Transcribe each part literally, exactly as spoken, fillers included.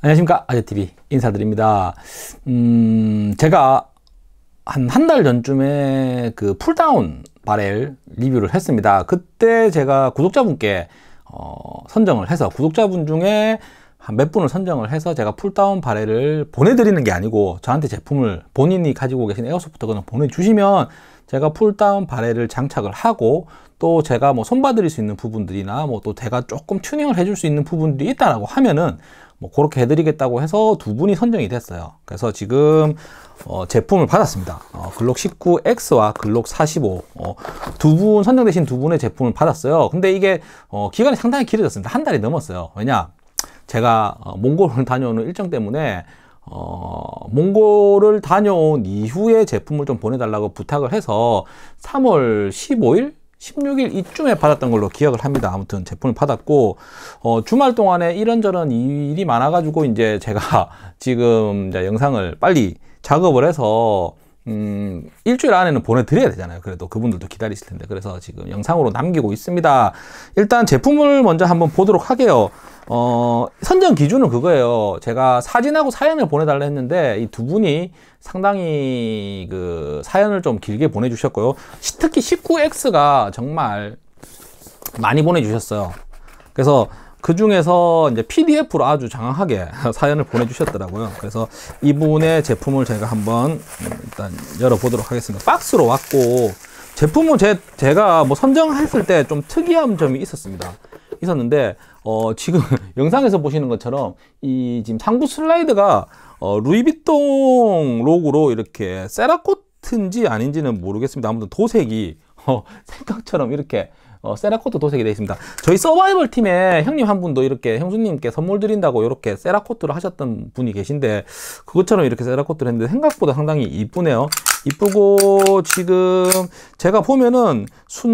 안녕하십니까, 아재티비 인사드립니다. 음, 제가 한 한 달 전쯤에 그 풀다운 바렐 리뷰를 했습니다. 그때 제가 구독자분께 어, 선정을 해서 구독자분 중에 한 몇 분을 선정을 해서 제가 풀다운 바렐을 보내드리는 게 아니고 저한테 제품을 본인이 가지고 계신 에어소프트 건을 보내주시면 제가 풀다운 바렐을 장착을 하고 또 제가 뭐 손봐드릴 수 있는 부분들이나 뭐 또 제가 조금 튜닝을 해줄 수 있는 부분들이 있다라고 하면은 뭐 그렇게 해드리겠다고 해서 두 분이 선정이 됐어요. 그래서 지금 어 제품을 받았습니다. 어 글록 십구 엑스와 글록 사십오 어 두 분 선정되신 두 분의 제품을 받았어요. 근데 이게 어 기간이 상당히 길어졌습니다. 한 달이 넘었어요. 왜냐, 제가 어 몽골을 다녀오는 일정 때문에 어, 몽골을 다녀온 이후에 제품을 좀 보내달라고 부탁을 해서 삼월 십오일? 십육일 이쯤에 받았던 걸로 기억을 합니다. 아무튼 제품을 받았고, 어, 주말 동안에 이런저런 일이 많아가지고 이제 제가 지금 이제 영상을 빨리 작업을 해서 음, 일주일 안에는 보내드려야 되잖아요. 그래도 그분들도 기다리실 텐데. 그래서 지금 영상으로 남기고 있습니다. 일단 제품을 먼저 한번 보도록 하게요. 어, 선정 기준은 그거예요. 제가 사진하고 사연을 보내달라 했는데 이 두 분이 상당히 그 사연을 좀 길게 보내주셨고요. 특히 십구 엑스가 정말 많이 보내주셨어요. 그래서 그 중에서 이제 피디에프로 아주 장황하게 사연을 보내주셨더라고요. 그래서 이분의 제품을 제가 한번 일단 열어보도록 하겠습니다. 박스로 왔고, 제품은 제, 제가 뭐 선정했을 때 좀 특이한 점이 있었습니다. 있었는데, 어, 지금 영상에서 보시는 것처럼 이 지금 상부 슬라이드가 어, 루이비통 로고로 이렇게 세라코트인지 아닌지는 모르겠습니다. 아무튼 도색이 어, 생각처럼 이렇게 어, 세라코트 도색이 되어 있습니다. 저희 서바이벌 팀에 형님 한 분도 이렇게 형수님께 선물 드린다고 이렇게 세라코트를 하셨던 분이 계신데, 그것처럼 이렇게 세라코트를 했는데 생각보다 상당히 이쁘네요. 이쁘고, 지금 제가 보면은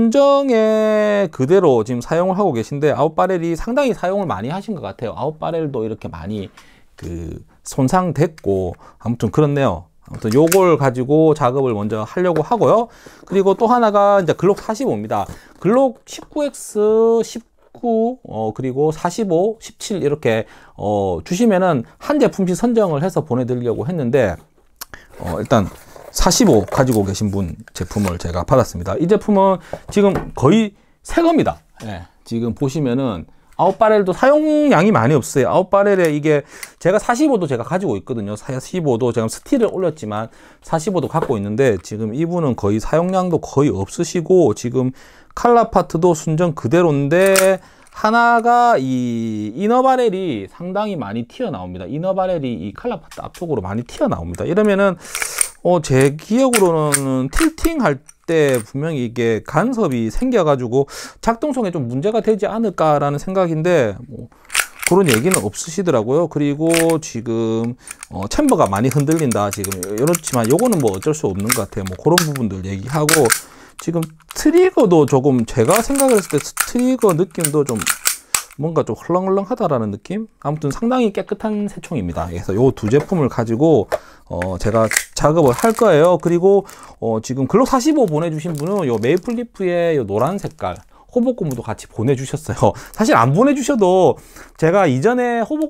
순정에 그대로 지금 사용을 하고 계신데 아웃바렐이 상당히 사용을 많이 하신 것 같아요. 아웃바렐도 이렇게 많이 그 손상됐고, 아무튼 그렇네요. 아무튼 요걸 가지고 작업을 먼저 하려고 하고요. 그리고 또 하나가 이제 글록 사십오입니다. 글록 십구 엑스, 십구, 어, 그리고 사십오, 십칠 이렇게 어, 주시면은 한 제품씩 선정을 해서 보내드리려고 했는데, 어, 일단 사십오 가지고 계신 분 제품을 제가 받았습니다. 이 제품은 지금 거의 새 겁니다. 예, 지금 보시면은 아웃바렐도 사용량이 많이 없어요. 아웃바렐에 이게 제가 사십오도 제가 가지고 있거든요. 사십오도 제가 스틸을 올렸지만 사십오도 갖고 있는데, 지금 이분은 거의 사용량도 거의 없으시고, 지금 칼라 파트도 순정 그대로인데 하나가 이 이너바렐이 상당히 많이 튀어나옵니다. 이너바렐이 이 칼라 파트 앞쪽으로 많이 튀어나옵니다. 이러면은 어, 제 기억으로는 틸팅 할 때 분명히 이게 간섭이 생겨가지고 작동성에 좀 문제가 되지 않을까라는 생각인데, 뭐 그런 얘기는 없으시더라고요. 그리고 지금 어, 챔버가 많이 흔들린다. 지금 이렇지만 요거는 뭐 어쩔 수 없는 것 같아요. 뭐 그런 부분들 얘기하고, 지금 트리거도 조금 제가 생각을 했을 때 트리거 느낌도 좀 뭔가 좀 헐렁헐렁하다라는 느낌? 아무튼 상당히 깨끗한 새총입니다. 그래서 요 두 제품을 가지고 어 제가 작업을 할 거예요. 그리고 어 지금 글록 사십오 보내주신 분은 요 메이플 리프의 요 노란 색깔 호복 고무도 같이 보내주셨어요. 사실 안 보내주셔도 제가 이전에 호복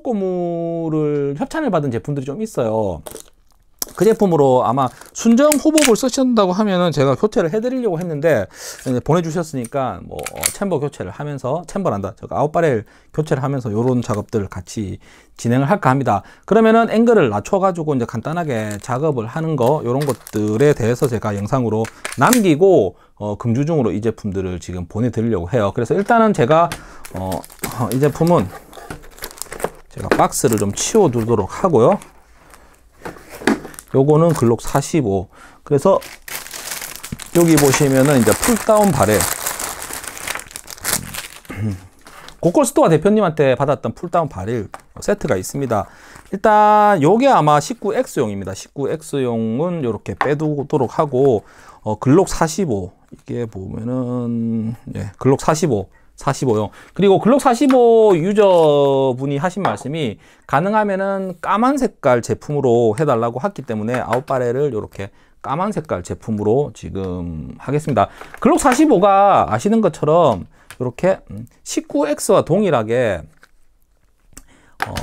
고무를 협찬을 받은 제품들이 좀 있어요. 그 제품으로 아마 순정 호복을 쓰신다고 하면은 제가 교체를 해드리려고 했는데, 보내주셨으니까 뭐 챔버 교체를 하면서, 챔버란다, 저 아웃바렐 교체를 하면서 요런 작업들을 같이 진행을 할까 합니다. 그러면은 앵글을 낮춰가지고 이제 간단하게 작업을 하는 거, 요런 것들에 대해서 제가 영상으로 남기고 어, 금주중으로 이 제품들을 지금 보내드리려고 해요. 그래서 일단은 제가 어, 이 제품은 제가 박스를 좀 치워두도록 하고요. 요거는 글록 사십오. 그래서 여기 보시면은 이제 풀다운 바렐, 고콜스토어 대표님한테 받았던 풀다운 바렐 세트가 있습니다. 일단 요게 아마 십구 엑스용입니다. 십구 엑스용은 이렇게 빼두도록 하고, 어, 글록 사십오, 이게 보면은 예, 글록 사십오, 사십오용. 그리고 글록 사십오 유저분이 하신 말씀이 가능하면은 까만 색깔 제품으로 해달라고 했기 때문에 아웃바렐을 이렇게 까만 색깔 제품으로 지금 하겠습니다. 글록 사십오가 아시는 것처럼 이렇게 십구 엑스와 동일하게 어,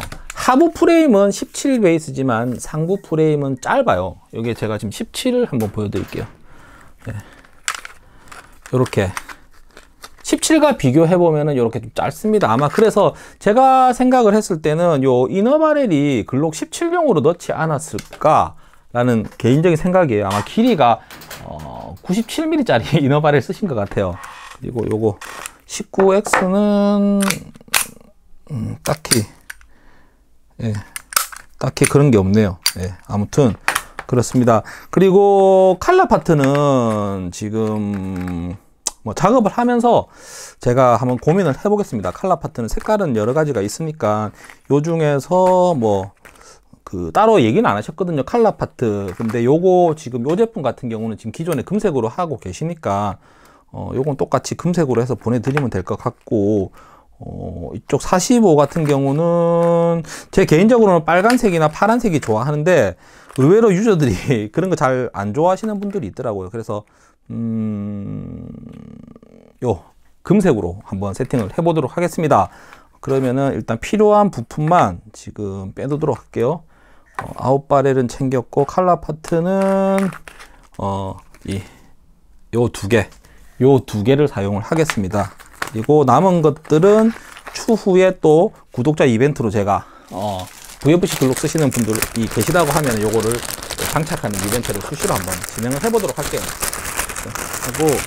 하부 프레임은 십칠 베이스지만 상부 프레임은 짧아요. 여기 제가 지금 십칠을 한번 보여드릴게요. 네. 이렇게 십칠과 비교해보면은 이렇게 좀 짧습니다. 아마 그래서 제가 생각을 했을 때는 요 이너바렐이 글록 십칠용으로 넣지 않았을까 라는 개인적인 생각이에요. 아마 길이가 어 구십칠 밀리미터짜리 이너바렐 쓰신 것 같아요. 그리고 요거 십구 엑스는 음, 딱히 예, 딱히 그런 게 없네요. 예, 아무튼 그렇습니다. 그리고 칼라 파트는 지금 뭐 작업을 하면서 제가 한번 고민을 해보겠습니다. 칼라 파트는 색깔은 여러 가지가 있으니까 요 중에서 뭐 그 따로 얘기는 안 하셨거든요. 칼라 파트. 근데 요거 지금 요 제품 같은 경우는 지금 기존에 금색으로 하고 계시니까 어 요건 똑같이 금색으로 해서 보내드리면 될 것 같고, 어 이쪽 사십오 같은 경우는 제 개인적으로는 빨간색이나 파란색이 좋아하는데 의외로 유저들이 그런 거 잘 안 좋아하시는 분들이 있더라고요. 그래서 음, 요 금색으로 한번 세팅을 해보도록 하겠습니다. 그러면은 일단 필요한 부품만 지금 빼두도록 할게요. 어, 아웃바렐은 챙겼고 칼라 파트는 어, 이 요 두 개, 요 두 개를 사용을 하겠습니다. 그리고 남은 것들은 추후에 또 구독자 이벤트로 제가 어, 브이에프씨 글록 쓰시는 분들이 계시다고 하면 요거를 장착하는 이벤트를 수시로 한번 진행을 해보도록 할게요. 그리고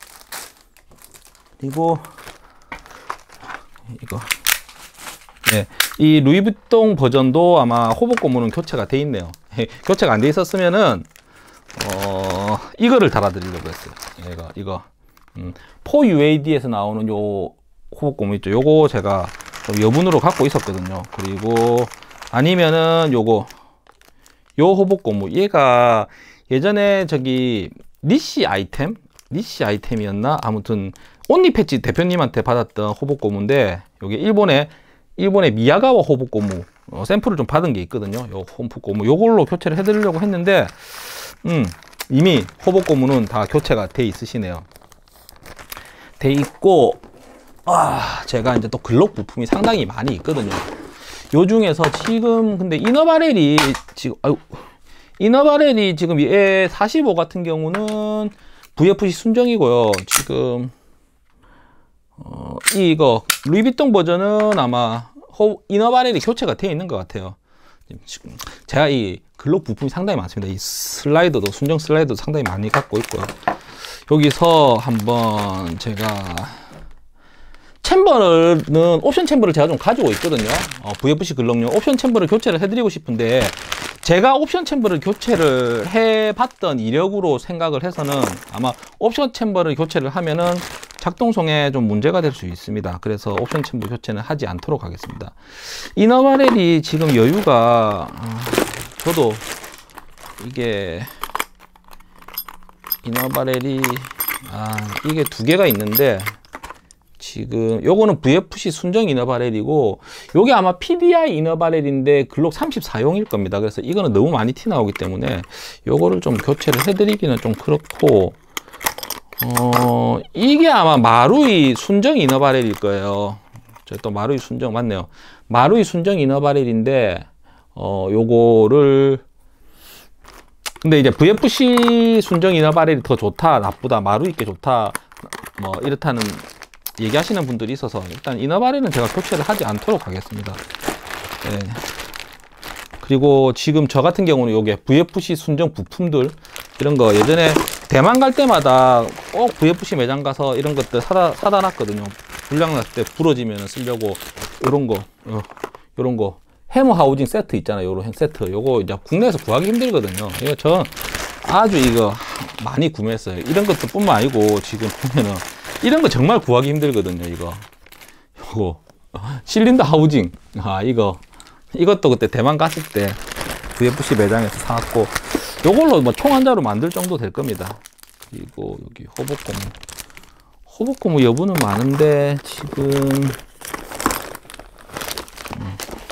그리고 이거 네, 이 루이비통 버전도 아마 호복 고무는 교체가 돼 있네요. 교체가 안 돼 있었으면은 어 이거를 달아드리려고 했어요. 이거 이거 음, 포 유에이디에서 나오는 요 호복 고무 있죠. 요거 제가 좀 여분으로 갖고 있었거든요. 그리고 아니면은 요거 요 호복 고무, 얘가 예전에 저기 니시 아이템 니시 아이템이었나? 아무튼 온리 패치 대표님한테 받았던 호복 고무인데, 여기 일본의 일본의 미야가와 호복 고무 어, 샘플을 좀 받은 게 있거든요. 요 호복 고무 요걸로 교체를 해드리려고 했는데 음, 이미 호복 고무는 다 교체가 돼 있으시네요. 돼 있고, 아, 제가 이제 또 글록 부품이 상당히 많이 있거든요. 요 중에서 지금 근데 이너바렐이 지금 아유 이너바렐이 지금 얘 사십오 같은 경우는 브이에프씨 순정이고요. 지금 어, 이거 루이비통 버전은 아마 호, 이너바렐이 교체가 되어 있는 것 같아요. 지금 제가 이 글록 부품이 상당히 많습니다. 이 슬라이더도 순정 슬라이더도 상당히 많이 갖고 있고요. 여기서 한번 제가 챔버는 옵션 챔버를 제가 좀 가지고 있거든요. 어, 브이에프씨 글록용 옵션 챔버를 교체를 해드리고 싶은데, 제가 옵션 챔버를 교체를 해봤던 이력으로 생각을 해서는 아마 옵션 챔버를 교체를 하면은 작동성에 좀 문제가 될 수 있습니다. 그래서 옵션 챔버 교체는 하지 않도록 하겠습니다. 이너바렐이 지금 여유가 어, 저도 이게 이너바렐이 아 이게 두 개가 있는데, 지금 요거는 브이에프씨 순정 이너바렐이고 요게 아마 피디아이 이너바렐인데 글록 삼십사용일 겁니다. 그래서 이거는 너무 많이 티 나오기 때문에 요거를 좀 교체를 해드리기는 좀 그렇고, 어 이게 아마 마루이 순정 이너바렐일 거예요. 저 또 마루이 순정 맞네요. 마루이 순정 이너바렐인데 어 요거를 근데 이제 브이에프씨 순정 이너바렐이 더 좋다, 나쁘다, 마루이 게 좋다, 뭐 이렇다는 얘기하시는 분들이 있어서 일단 이너바렐은 제가 교체를 하지 않도록 하겠습니다. 네. 그리고 지금 저 같은 경우는 요게 브이에프씨 순정 부품들 이런 거 예전에 대만 갈 때마다 꼭 브이에프씨 매장 가서 이런 것들 사다, 사다 놨거든요. 불량 났을 때 부러지면 쓰려고 요런 거, 요, 요런 거 해머 하우징 세트 있잖아요. 요런 세트 요거 이제 국내에서 구하기 힘들거든요. 이거 저 아주 이거 많이 구매했어요. 이런 것도 뿐만 아니고 지금 보면은 이런 거 정말 구하기 힘들거든요. 이거 요거 실린더 하우징, 아 이거 이것도 그때 대만 갔을 때 브이에프씨 매장에서 사왔고, 요걸로 뭐 총 한 자로 만들 정도 될 겁니다. 그리고 여기 호복 고무 호복 고무 여부는 많은데 지금 음.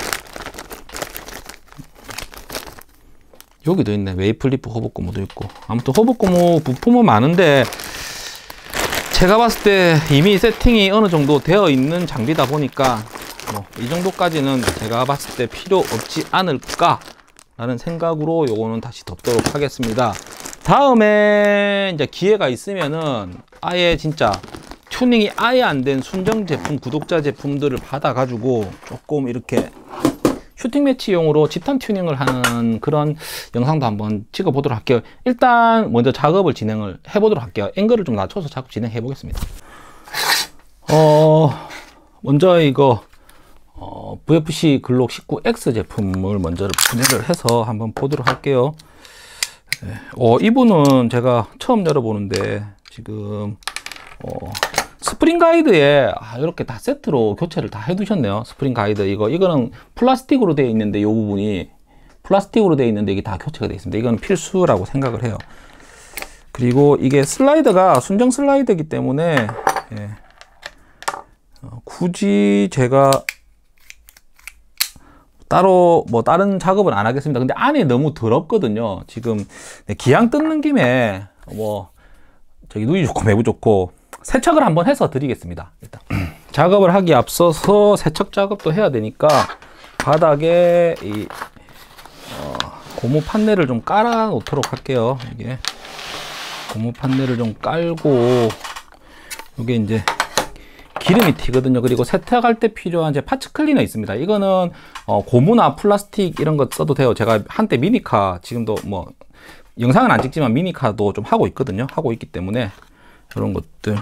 여기도 있네. 웨이플리프 호복 고무도 있고. 아무튼 호복 고무 부품은 많은데 제가 봤을 때 이미 세팅이 어느 정도 되어 있는 장비다 보니까 뭐 이 정도까지는 제가 봤을 때 필요 없지 않을까 라는 생각으로 요거는 다시 덮도록 하겠습니다. 다음에 이제 기회가 있으면은 아예 진짜 튜닝이 아예 안 된 순정 제품, 구독자 제품들을 받아 가지고 조금 이렇게 슈팅 매치용으로 집탄 튜닝을 하는 그런 영상도 한번 찍어 보도록 할게요. 일단 먼저 작업을 진행을 해 보도록 할게요. 앵글을 좀 낮춰서 작업 진행해 보겠습니다. 어 먼저 이거 어, 브이에프씨 글록 십구 엑스 제품을 먼저 분해를 해서 한번 보도록 할게요. 네. 어, 이분은 제가 처음 열어보는데 지금 어, 스프링 가이드에 아, 이렇게 다 세트로 교체를 다 해두셨네요. 스프링 가이드 이거 이거는 플라스틱으로 되어 있는데 이 부분이 플라스틱으로 되어 있는데 이게 다 교체가 되어 있습니다. 이건 필수라고 생각을 해요. 그리고 이게 슬라이더가 순정 슬라이더이기 때문에 예, 어, 굳이 제가 따로 뭐 다른 작업은 안 하겠습니다. 근데 안에 너무 더럽거든요. 지금 기왕 뜯는 김에 뭐 저기 누이 좋고 매부 좋고 세척을 한번 해서 드리겠습니다. 일단 작업을 하기 앞서서 세척 작업도 해야 되니까 바닥에 이 어, 고무 판넬을 좀 깔아 놓도록 할게요. 이게 고무 판넬을 좀 깔고 이게 이제 기름이 튀거든요. 그리고 세탁할 때 필요한 제 파츠 클리너 있습니다. 이거는 어, 고무나 플라스틱 이런 거 써도 돼요. 제가 한때 미니카 지금도 뭐 영상은 안 찍지만 미니카도 좀 하고 있거든요. 하고 있기 때문에 이런 것들.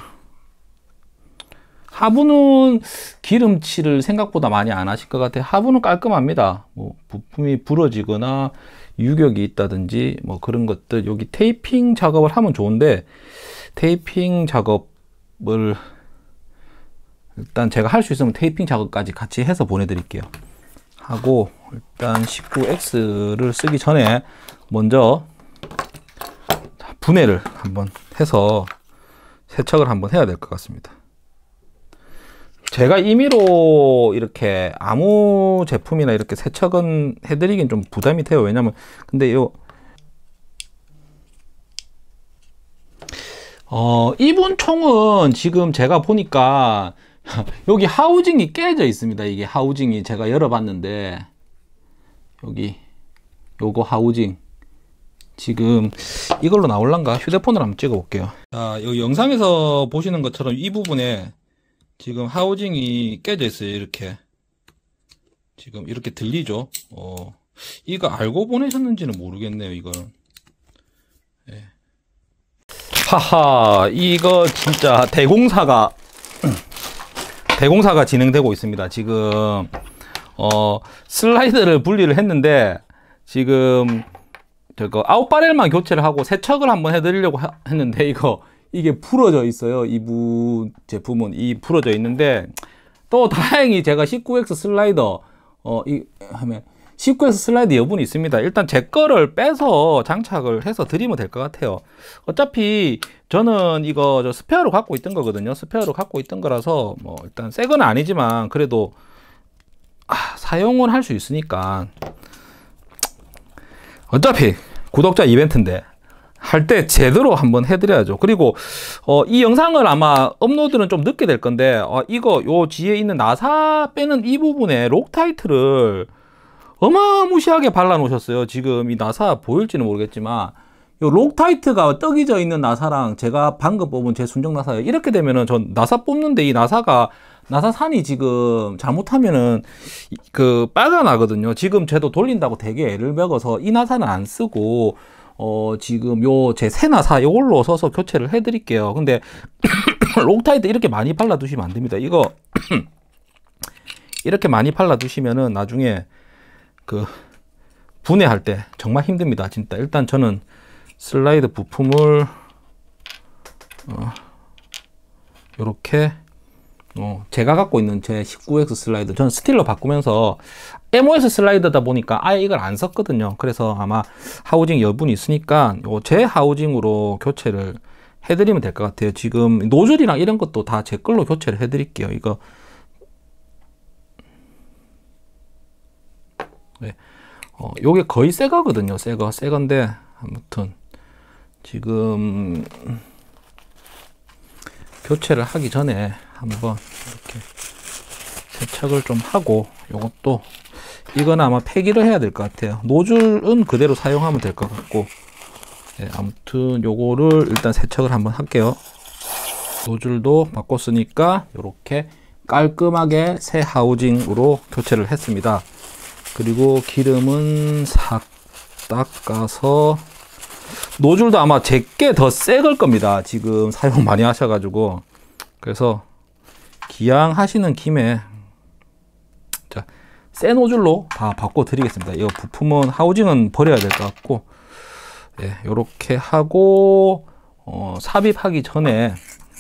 하부는 기름칠을 생각보다 많이 안 하실 것 같아요. 하부는 깔끔합니다. 뭐 부품이 부러지거나 유격이 있다든지 뭐 그런 것들. 여기 테이핑 작업을 하면 좋은데 테이핑 작업을 일단 제가 할 수 있으면 테이핑 작업까지 같이 해서 보내드릴게요. 하고 일단 십구 엑스를 쓰기 전에 먼저 분해를 한번 해서 세척을 한번 해야 될 것 같습니다. 제가 임의로 이렇게 아무 제품이나 이렇게 세척은 해드리긴 좀 부담이 돼요. 왜냐면 근데 요 어, 이분 총은 지금 제가 보니까 여기 하우징이 깨져 있습니다. 이게 하우징이 제가 열어봤는데 여기 요거 하우징 지금 이걸로 나올란가? 휴대폰으로 한번 찍어 볼게요. 자, 여기 영상에서 보시는 것처럼 이 부분에 지금 하우징이 깨져 있어요. 이렇게 지금 이렇게 들리죠? 어, 이거 알고 보내셨는지는 모르겠네요. 이거는 네. 하하, 이거 진짜 대공사가 대공사가 진행되고 있습니다. 지금 어, 슬라이드를 분리를 했는데 지금 저거 아웃바렐만 교체를 하고 세척을 한번 해드리려고 하, 했는데 이거 이게 부러져 있어요. 이부 제품은 이 부러져 있는데 또 다행히 제가 십구 엑스 슬라이더 어, 이 하면 십구 엑스 슬라이드 여분이 있습니다. 일단 제 거를 빼서 장착을 해서 드리면 될 것 같아요. 어차피 저는 이거 저 스페어로 갖고 있던 거거든요. 스페어로 갖고 있던 거라서 뭐 일단 새 건 아니지만 그래도 아, 사용은 할 수 있으니까 어차피 구독자 이벤트인데 할 때 제대로 한번 해드려야죠. 그리고 어, 이 영상을 아마 업로드는 좀 늦게 될 건데 어, 이거 요 뒤에 있는 나사 빼는 이 부분에 록타이트를 어마무시하게 발라 놓으셨어요. 지금 이 나사 보일지는 모르겠지만 요 록타이트가 떡이 져 있는 나사랑 제가 방금 뽑은 제 순정 나사예요. 이렇게 되면은 전 나사 뽑는데 이 나사가 나사산이 지금 잘못하면은 그 빠가 나거든요. 지금 쟤도 돌린다고 되게 애를 먹어서 이 나사는 안 쓰고 어 지금 요 제 새 나사 요걸로 써서 교체를 해 드릴게요. 근데 록타이트 이렇게 많이 발라 두시면 안 됩니다. 이거 이렇게 많이 발라 두시면은 나중에 그 분해할 때 정말 힘듭니다. 진짜. 일단 저는 슬라이드 부품을 어, 요렇게 어, 제가 갖고 있는 제 십구 엑스 슬라이드 저는 스틸로 바꾸면서 엠오에스 슬라이드다 보니까 아예 이걸 안 썼거든요. 그래서 아마 하우징 여분이 있으니까 요 제 하우징으로 교체를 해드리면 될 것 같아요. 지금 노즐이랑 이런 것도 다 제 걸로 교체를 해드릴게요. 이거 네. 어, 요게 거의 새 거거든요. 새 거, 새 건데 아무튼 지금 교체를 하기 전에 한번 이렇게 세척을 좀 하고, 요것도 이건 아마 폐기를 해야 될 것 같아요. 노즐은 그대로 사용하면 될 것 같고, 예, 아무튼 요거를 일단 세척을 한번 할게요. 노즐도 바꿨으니까 이렇게 깔끔하게 새 하우징으로 교체를 했습니다. 그리고 기름은 싹 닦아서, 노즐도 아마 제게 더 새 걸 겁니다. 지금 사용 많이 하셔가지고. 그래서 기양 하시는 김에 자, 새 노즐로 다 바꿔 드리겠습니다. 이 부품은, 하우징은 버려야 될 것 같고, 예, 요렇게 하고, 어, 삽입하기 전에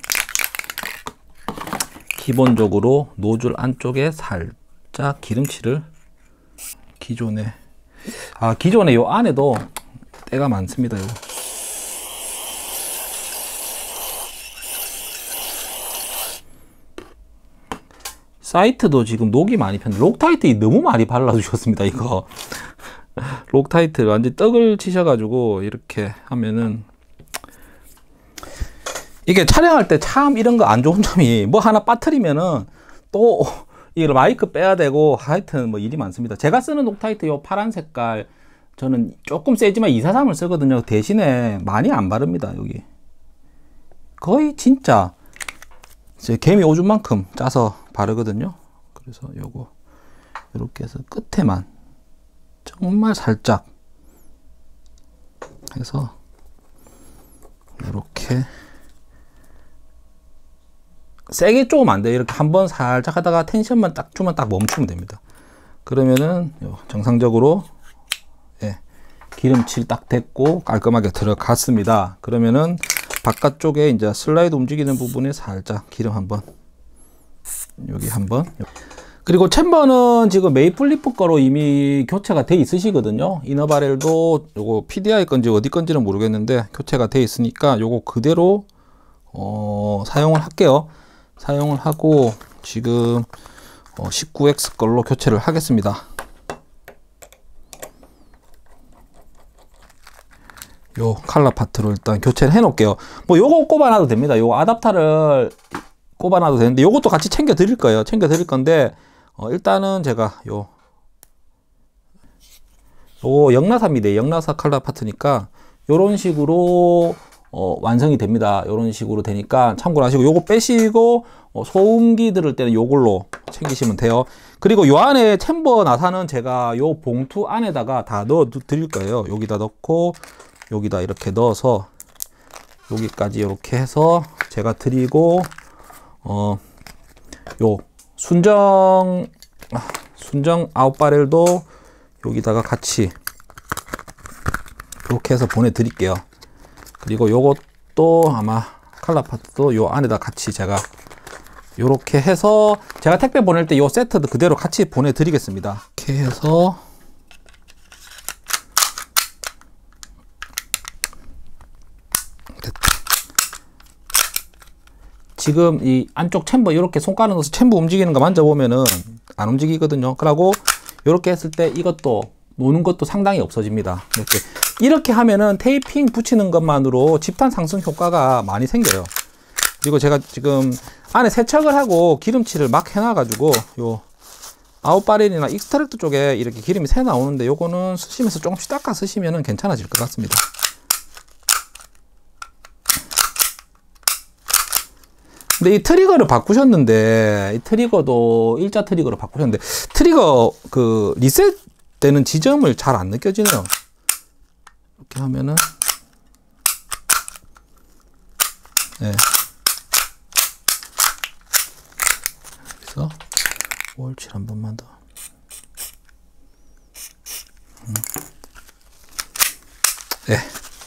기본적으로 노즐 안쪽에 살짝 기름칠을, 기존에 아 기존에 요 안에도 때가 많습니다. 요 사이트도 지금 녹이 많이 폈는데, 록타이트 너무 많이 발라주셨습니다. 이거 록타이트 완전 떡을 치셔가지고 이렇게 하면은, 이게 촬영할 때 참 이런 거 안 좋은 점이, 뭐 하나 빠뜨리면은 또 이 마이크 빼야 되고, 하여튼 뭐 일이 많습니다. 제가 쓰는 록타이트 요 파란 색깔, 저는 조금 세지만 이사삼을 쓰거든요. 대신에 많이 안 바릅니다. 여기 거의 진짜 제 개미 오줌만큼 짜서 바르거든요. 그래서 요거 이렇게 해서 끝에만 정말 살짝 해서 이렇게, 세게 조금 안 돼요. 이렇게 한번 살짝 하다가 텐션만 딱 주면 딱 멈추면 됩니다. 그러면은 정상적으로, 예, 기름칠 딱 됐고 깔끔하게 들어갔습니다. 그러면은 바깥쪽에 이제 슬라이드 움직이는 부분에 살짝 기름 한번, 여기 한번. 그리고 챔버는 지금 메이플리프 거로 이미 교체가 돼 있으시거든요. 이너바렐도 요거 피디아이 건지 어디 건지는 모르겠는데 교체가 돼 있으니까 요거 그대로 어, 사용을 할게요. 사용을 하고 지금 어, 십구 엑스 걸로 교체를 하겠습니다. 요 칼라 파트로 일단 교체를 해 놓을게요. 뭐 요거 꼽아놔도 됩니다. 요 아답터를 꼽아놔도 되는데, 요것도 같이 챙겨 드릴 거예요. 챙겨 드릴 건데, 어, 일단은 제가 요 요거 영라사입니다. 영라사 칼라 파트니까 요런 식으로 어, 완성이 됩니다. 이런 식으로 되니까 참고로 하시고, 요거 빼시고 어, 소음기 들을 때는 요걸로 챙기시면 돼요. 그리고 요 안에 챔버 나사는 제가 요 봉투 안에다가 다 넣어 드릴 거예요. 여기다 넣고 여기다 이렇게 넣어서 여기까지 이렇게 해서 제가 드리고, 어, 요 순정 순정 아웃바렐도 여기다가 같이 이렇게 해서 보내드릴게요. 그리고 요것도 아마 칼라 파트도 요 안에다 같이 제가 요렇게 해서, 제가 택배 보낼 때 요 세트도 그대로 같이 보내드리겠습니다. 이렇게 해서 됐다. 지금 이 안쪽 챔버 이렇게 손가락 넣어서 챔버 움직이는 거 만져보면은 안 움직이거든요. 그러고 이렇게 했을 때 이것도 노는 것도 상당히 없어집니다. 이렇게 이렇게 하면은 테이핑 붙이는 것만으로 집탄 상승 효과가 많이 생겨요. 그리고 제가 지금 안에 세척을 하고 기름칠을 막 해놔 가지고 요 아웃바렐이나 익스트랙트 쪽에 이렇게 기름이 새 나오는데, 요거는 쓰시면서 조금씩 닦아 쓰시면은 괜찮아질 것 같습니다. 근데 이 트리거를 바꾸셨는데, 이 트리거도 일자 트리거로 바꾸셨는데, 트리거 그 리셋 되는 지점을 잘 안 느껴지네요. 이렇게 하면은, 네. 그래서 월칠 한 번만 더. 음. 네.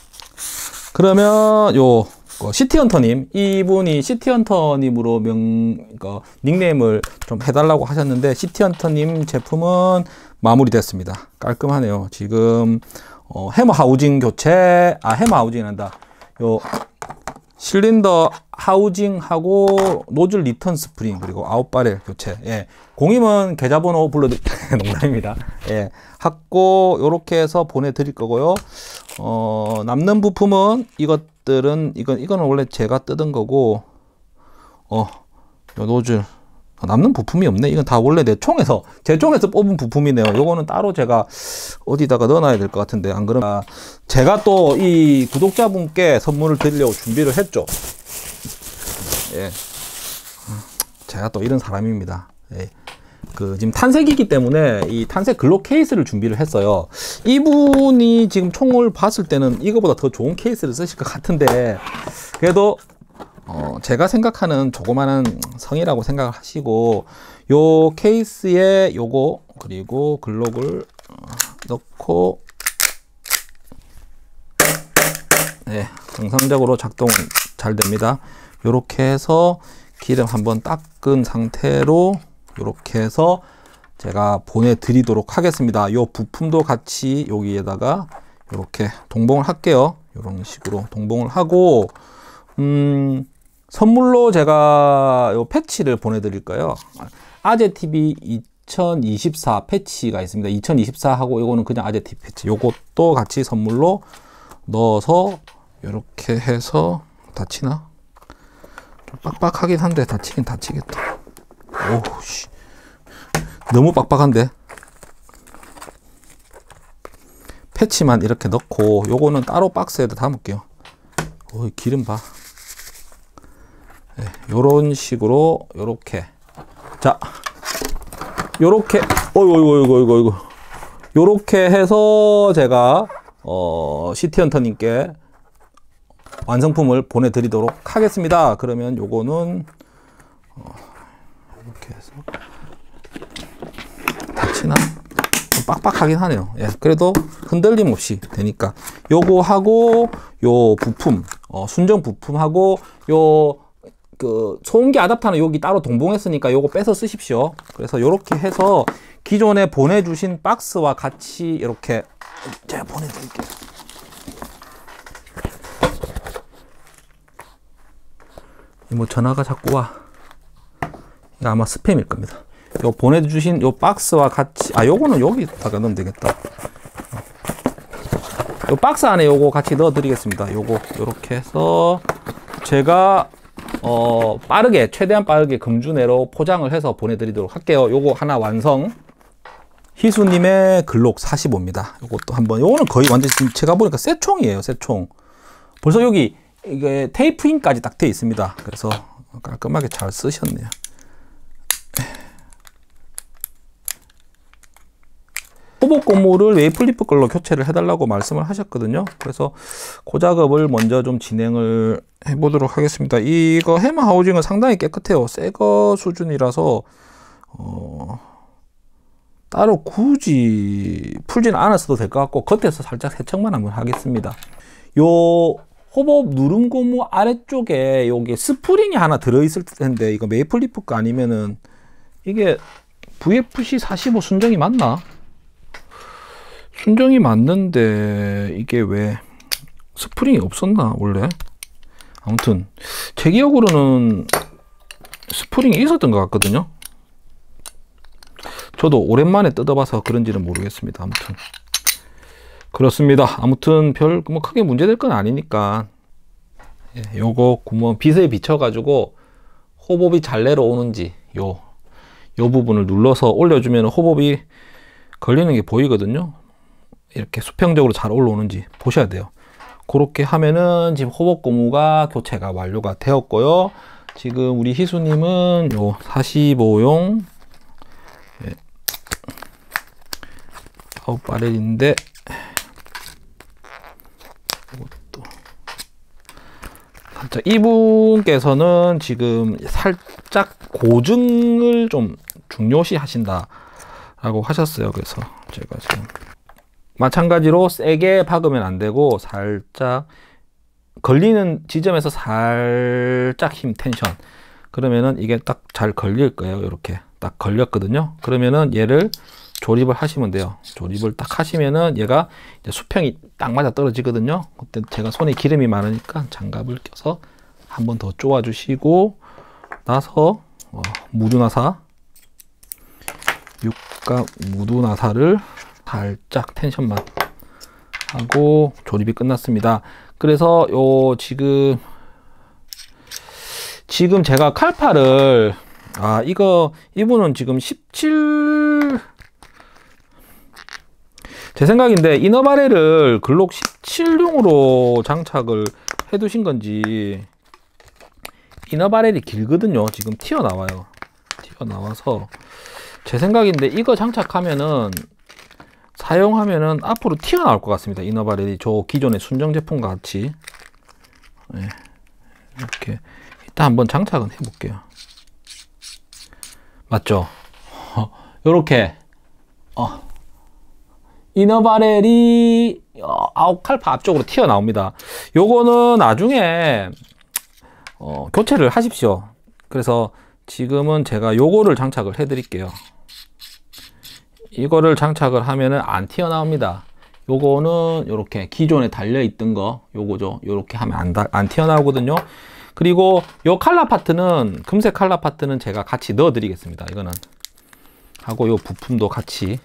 그러면 요 시티헌터님, 이분이 시티헌터님으로 명, 그, 닉네임을 좀 해달라고 하셨는데, 시티헌터님 제품은 마무리됐습니다. 깔끔하네요. 지금 어, 해머 하우징 교체, 아 해머 하우징이 난다. 요 실린더 하우징하고 노즐 리턴 스프링, 그리고 아웃바렐 교체. 예. 공임은 계좌번호 불러드릴 농담입니다. 예. 하고 요렇게 해서 보내드릴 거고요. 어, 남는 부품은 이것들은 이건 이거는 원래 제가 뜯은 거고, 어, 요 노즐 남는 부품이 없네. 이건 다 원래 내 총에서, 제 총에서 뽑은 부품이네요. 요거는 따로 제가 어디다가 넣어놔야 될 것 같은데, 안 그러면 제가 또 이 구독자분께 선물을 드리려고 준비를 했죠. 예. 제가 또 이런 사람입니다. 예. 그 지금 탄색이기 때문에 이 탄색 글록 케이스를 준비를 했어요. 이분이 지금 총을 봤을 때는 이거보다 더 좋은 케이스를 쓰실 것 같은데, 그래도 어, 제가 생각하는 조그마한 성이라고 생각을 하시고, 요 케이스에 요거 그리고 글록을 넣고, 네, 정상적으로 작동 잘 됩니다. 요렇게 해서 기름 한번 닦은 상태로 요렇게 해서 제가 보내드리도록 하겠습니다. 요 부품도 같이 여기에다가 요렇게 동봉을 할게요. 요런 식으로 동봉을 하고, 음, 선물로 제가 요 패치를 보내드릴 거예요. 아재티비 이천이십사 패치가 있습니다. 이천이십사 하고 요거는 그냥 아재티비 패치. 요것도 같이 선물로 넣어서 요렇게 해서, 다치나? 좀 빡빡하긴 한데 다치긴 다치겠다. 오우 씨. 너무 빡빡한데? 패치만 이렇게 넣고 요거는 따로 박스에다 담을게요. 오, 기름 봐. 네, 요런 식으로 요렇게, 자 요렇게, 어이구 어이구 어이구 어이구 요렇게 해서 제가 어 시티헌터님께 완성품을 보내드리도록 하겠습니다. 그러면 요거는 어, 이렇게 해서, 다치나? 좀 빡빡하긴 하네요. 예, 그래도 흔들림 없이 되니까 요거 하고 요 부품, 어, 순정 부품하고 요 그 소음기 아답터는 여기 따로 동봉했으니까 요거 빼서 쓰십시오. 그래서 요렇게 해서 기존에 보내주신 박스와 같이 이렇게 제가 보내드릴게요. 뭐 전화가 자꾸 와. 이거 아마 스팸일 겁니다. 요 보내주신 요 박스와 같이, 아 요거는 여기다가 넣으면 되겠다. 요 박스 안에 요거 같이 넣어 드리겠습니다. 요거 요렇게 해서 제가 어 빠르게, 최대한 빠르게 금주 내로 포장을 해서 보내드리도록 할게요. 요거 하나 완성. 희수님의 글록 사십오입니다. 요것도 한번, 요거는 거의 완전 지금 제가 보니까 새 총이에요. 새 총. 벌써 여기 이게 테이프인까지 딱 되어 있습니다. 그래서 깔끔하게 잘 쓰셨네요. 호복 고무를 웨이플리프 걸로 교체를 해달라고 말씀을 하셨거든요. 그래서 그 작업을 먼저 좀 진행을 해보도록 하겠습니다. 이거 해머 하우징은 상당히 깨끗해요. 새거 수준이라서 어, 따로 굳이 풀진 않았어도 될 것 같고, 겉에서 살짝 세척만 한번 하겠습니다. 요 호법 누름 고무 아래쪽에 여기 스프링이 하나 들어있을 텐데, 이거 메이플리프 거 아니면은 이게 브이에프씨 사십오 순정이 맞나? 순정이 맞는데 이게 왜 스프링이 없었나 원래? 아무튼 제 기억으로는 스프링이 있었던 것 같거든요. 저도 오랜만에 뜯어봐서 그런지는 모르겠습니다. 아무튼 그렇습니다. 아무튼 별 뭐 크게 문제될 건 아니니까, 예, 요거 구멍 빛에 비춰 가지고 호법이 잘 내려오는지 요, 요 부분을 눌러서 올려주면 호법이 걸리는 게 보이거든요. 이렇게 수평적으로 잘 올라오는지 보셔야 돼요. 그렇게 하면은 지금 호법 고무가 교체가 완료가 되었고요. 지금 우리 희수님은 요 사십오용 예, 아홉 바렐인데, 이것도 살짝 이분께서는 지금 살짝 고증을 좀 중요시 하신다 라고 하셨어요. 그래서 제가 지금 마찬가지로 세게 박으면 안 되고, 살짝 걸리는 지점에서 살짝 힘 텐션, 그러면은 이게 딱 잘 걸릴 거예요. 이렇게 딱 걸렸거든요. 그러면은 얘를 조립을 하시면 돼요. 조립을 딱 하시면은 얘가 이제 수평이 딱 맞아 떨어지거든요. 그때 제가 손에 기름이 많으니까 장갑을 껴서 한 번 더 쪼아 주시고 나서 어, 무드나사, 육각 무드나사를 살짝 텐션만 하고 조립이 끝났습니다. 그래서 요 지금 지금 제가 칼파를 아, 이거, 이분은 지금 십칠, 제 생각인데, 이너바렐을 글록 십칠용으로 장착을 해 두신 건지, 이너바렐이 길거든요. 지금 튀어나와요. 튀어나와서, 제 생각인데, 이거 장착하면은, 사용하면은 앞으로 튀어나올 것 같습니다. 이너바렐이 저 기존의 순정 제품과 같이. 네. 이렇게. 일단 한번 장착은 해볼게요. 맞죠? 요렇게 어, 이너바렐이 어, 아웃칼파 앞쪽으로 튀어나옵니다. 요거는 나중에 어, 교체를 하십시오. 그래서 지금은 제가 요거를 장착을 해 드릴게요. 이거를 장착을 하면은 안 튀어나옵니다. 요거는 요렇게 기존에 달려있던 거 요거죠. 요렇게 하면 안, 안 튀어나오거든요. 그리고 요 칼라 파트는, 금색 칼라 파트는 제가 같이 넣어 드리겠습니다. 이거는 하고 요 부품도 같이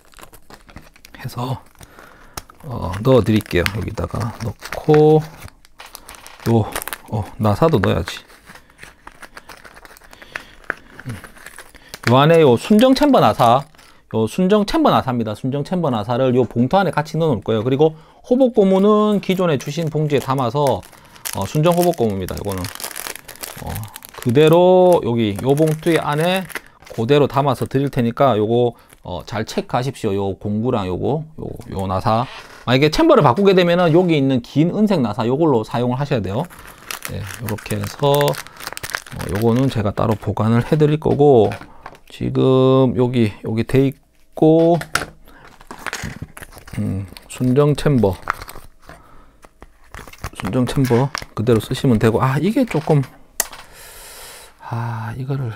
해서 어, 넣어 드릴게요. 여기다가 넣고 요 어, 나사도 넣어야지. 요 안에 요 순정 챔버 나사, 요 순정 챔버 나사입니다. 순정 챔버 나사를 요 봉투 안에 같이 넣어 놓을 거예요. 그리고 호복 고무는 기존에 주신 봉지에 담아서 어, 순정 호복 고무입니다. 이거는 어, 그대로 여기 요 봉투의 안에 그대로 담아서 드릴 테니까 요거 어, 잘 체크하십시오. 요 공구랑 요거 요, 요 나사, 만약에 챔버를 바꾸게 되면은 여기 있는 긴 은색 나사 요걸로 사용을 하셔야 돼요. 네, 이렇게 해서 어, 요거는 제가 따로 보관을 해 드릴 거고, 지금 여기 여기 돼 있고 음, 순정 챔버 순정 챔버 그대로 쓰시면 되고, 아 이게 조금 아 이거를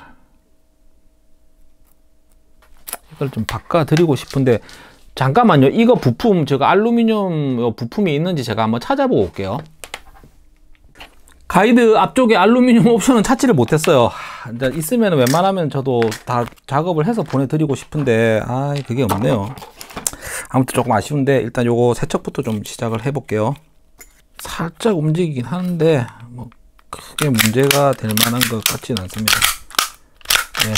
이걸 좀 바꿔 드리고 싶은데, 잠깐만요. 이거 부품 제가 알루미늄 부품이 있는지 제가 한번 찾아보고 올게요. 가이드 앞쪽에 알루미늄 옵션은 찾지를 못했어요. 있으면 웬만하면 저도 다 작업을 해서 보내드리고 싶은데 아 그게 없네요. 아무튼 조금 아쉬운데 일단 요거 세척부터 좀 시작을 해 볼게요. 살짝 움직이긴 하는데 뭐 크게 문제가 될 만한 것 같지는 않습니다. 네.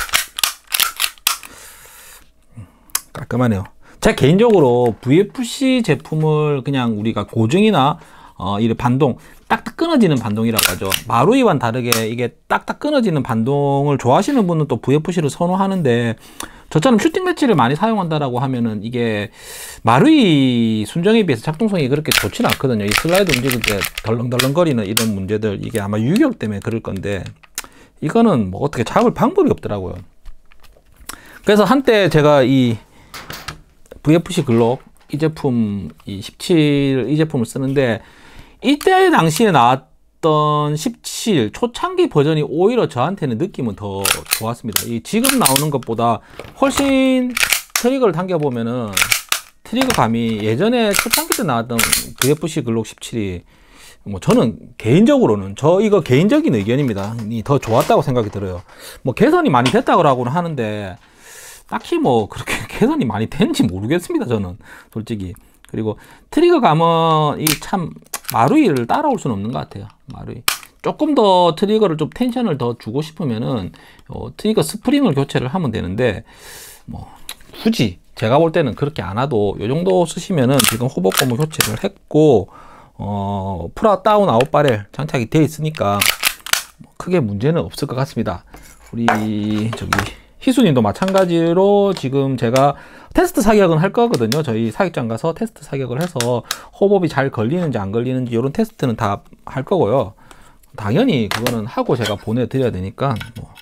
깔끔하네요. 제가 개인적으로 브이에프씨 제품을 그냥 우리가 고정이나 어, 이 반동 딱딱 끊어지는 반동이라고 하죠. 마루이와는 다르게 이게 딱딱 끊어지는 반동을 좋아하시는 분은 또 브이에프씨를 선호하는데, 저처럼 슈팅 매치를 많이 사용한다라고 하면은 이게 마루이 순정에 비해서 작동성이 그렇게 좋지는 않거든요. 이 슬라이드 움직일 때 덜렁덜렁거리는 이런 문제들, 이게 아마 유격 때문에 그럴 건데 이거는 뭐 어떻게 잡을 방법이 없더라고요. 그래서 한때 제가 이 브이에프씨 글록 이 제품 이 십칠 이 제품을 쓰는데, 이때 당시에 나왔던 십칠 초창기 버전이 오히려 저한테는 느낌은 더 좋았습니다. 이 지금 나오는 것보다 훨씬 트리거를 당겨보면은 트리거 감이 예전에 초창기 때 나왔던 브이에프씨 글록 십칠이 뭐 저는 개인적으로는, 저 이거 개인적인 의견입니다, 더 좋았다고 생각이 들어요. 뭐 개선이 많이 됐다고는 하는데 딱히 뭐 그렇게 개선이 많이 되는지 모르겠습니다, 저는 솔직히. 그리고 트리거 감은 이 참 마루이를 따라올 수는 없는 것 같아요. 마루이 조금 더 트리거를 좀 텐션을 더 주고 싶으면은 어, 트리거 스프링을 교체를 하면 되는데, 뭐 굳이 제가 볼 때는 그렇게 안 와도 이 정도 쓰시면은, 지금 호복 고무 교체를 했고 어, 프라 다운 아웃 바렐 장착이 되어 있으니까 크게 문제는 없을 것 같습니다. 우리 저기 희수님도 마찬가지로 지금 제가 테스트 사격은 할 거거든요. 저희 사격장 가서 테스트 사격을 해서 호법이 잘 걸리는지 안 걸리는지 이런 테스트는 다 할 거고요. 당연히 그거는 하고 제가 보내드려야 되니까 뭐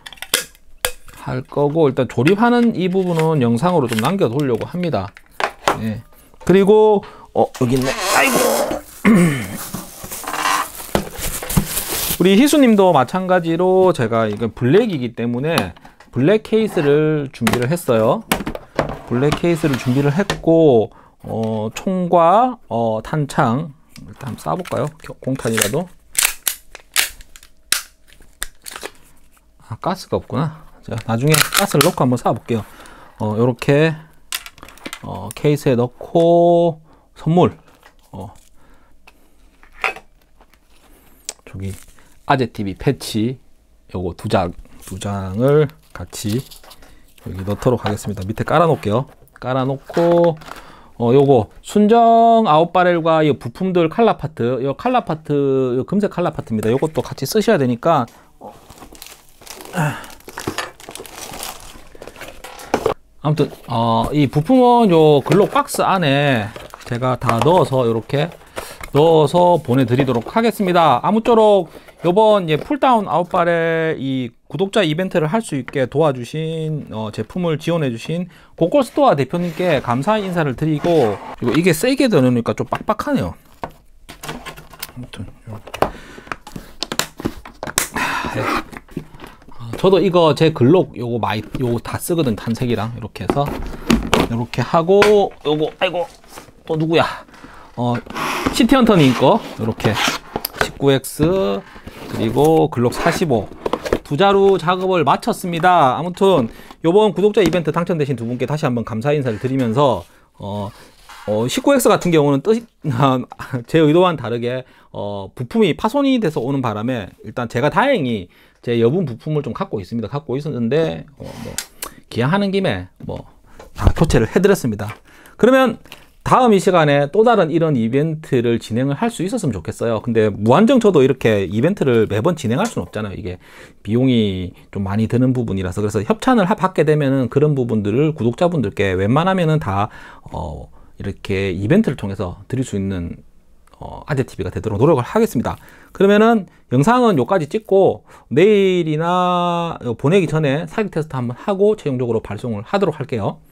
할 거고, 일단 조립하는 이 부분은 영상으로 좀 남겨 놓으려고 합니다. 네. 그리고 어 여기 있네. 아이고. 우리 희수님도 마찬가지로 제가 이건 블랙이기 때문에 블랙 케이스를 준비를 했어요. 블랙 케이스를 준비를 했고 어, 총과 어, 탄창 일단 한번 쏴볼까요? 공탄이라도. 아, 가스가 없구나. 자, 나중에 가스를 넣고 한번 쏴볼게요. 어, 요렇게 어, 케이스에 넣고 선물 어, 저기 아재티비 패치 요거 두 장 두 장을 같이 여기 넣도록 하겠습니다. 밑에 깔아 놓을게요. 깔아 놓고 어 요거 순정 아웃바렐과 이 부품들 칼라 파트, 요 칼라 파트, 요 금색 칼라 파트입니다. 요것도 같이 쓰셔야 되니까 아무튼 어 이 부품은 요 글록 박스 안에 제가 다 넣어서 이렇게 넣어서 보내드리도록 하겠습니다. 아무쪼록 요번 예, 풀다운 아웃바렐 이 구독자 이벤트를 할 수 있게 도와주신 어, 제품을 지원해주신 고골스토어 대표님께 감사 인사를 드리고, 그리고 이게 세게 들으니까 좀 빡빡하네요. 아무튼 네. 저도 이거 제 글록 요거 많이 요거 다 쓰거든. 탄색이랑 이렇게 해서 이렇게 하고, 요거 아이고 또 누구야? 어 시티헌터님 거 이렇게 십구 엑스 그리고 글록 사십오 두 자루 작업을 마쳤습니다. 아무튼 요번 구독자 이벤트 당첨되신 두 분께 다시 한번 감사 인사를 드리면서 어, 어 십구 엑스 같은 경우는 뜻이 제 의도와는 다르게 어 부품이 파손이 돼서 오는 바람에 일단 제가 다행히 제 여분 부품을 좀 갖고 있습니다. 갖고 있었는데 어, 뭐 기왕하는 김에 뭐 다 교체를 해드렸습니다. 그러면 다음 이 시간에 또 다른 이런 이벤트를 진행을 할 수 있었으면 좋겠어요. 근데 무한정 저도 이렇게 이벤트를 매번 진행할 수는 없잖아요. 이게 비용이 좀 많이 드는 부분이라서. 그래서 협찬을 받게 되면은 그런 부분들을 구독자분들께 웬만하면은 다 어 이렇게 이벤트를 통해서 드릴 수 있는 어 아재티비가 되도록 노력을 하겠습니다. 그러면은 영상은 여기까지 찍고 내일이나 보내기 전에 사기 테스트 한번 하고 최종적으로 발송을 하도록 할게요.